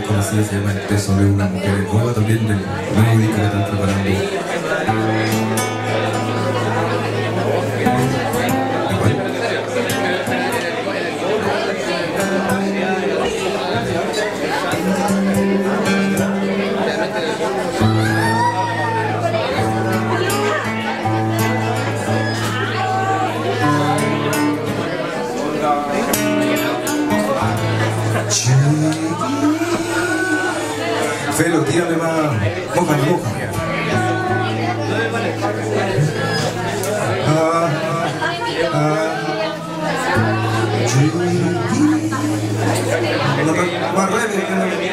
conocida, se llama El peso de una mujer. Es nueva también del nuevo disco que están preparando. Felo, tírale más. Mójame, mójame. Más breve.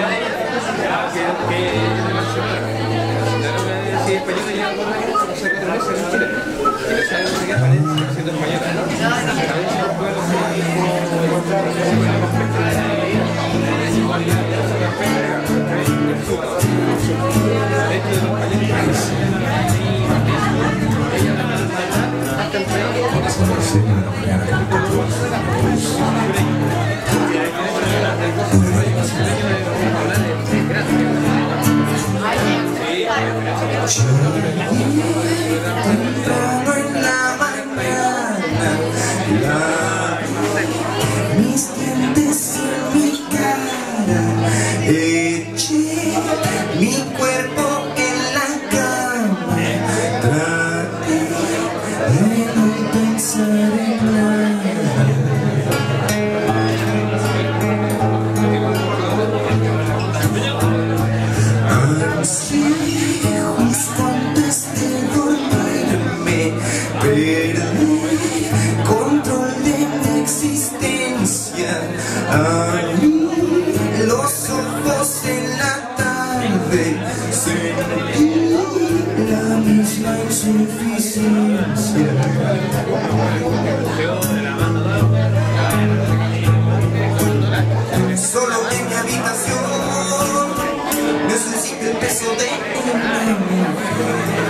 Temprano en la mañana, mis dientes en mi cara, eché mi cuerpo en la cama, traté de no pensar en nada. Perdí control de mi existencia, abrí los ojos en la tarde, sentí la misma insuficiencia. Solo en mi habitación necesito el peso de una mujer.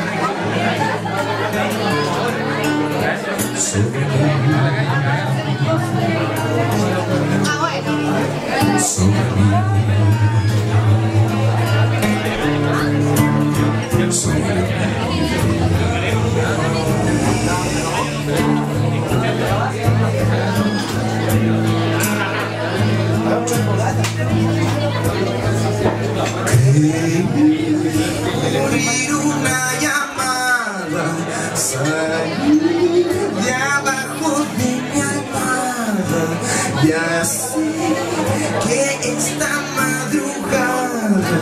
Morir una llamada, salir de abajo de mi almohada. Ya sé que esta madrugada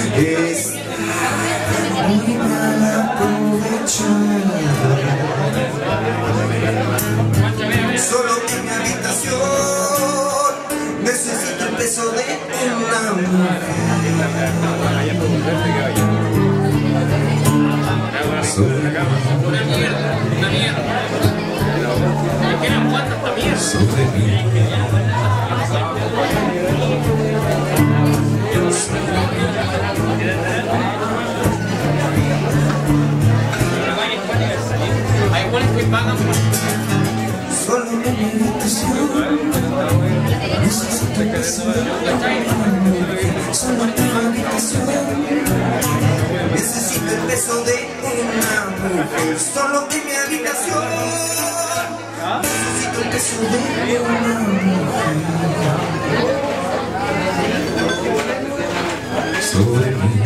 está muy mal aprovechada. Solo en mi habitación necesito el peso de una mujer. Una mierda. ¿Qué le aguanta esta mierda? Sobre mí. Hay iguales que pagan. Solo en mi habitación necesito el peso de una mujer. Solo en mi habitación necesito el peso de una mujer. Solo en mi habitación necesito el peso de una mujer. Sobre mí.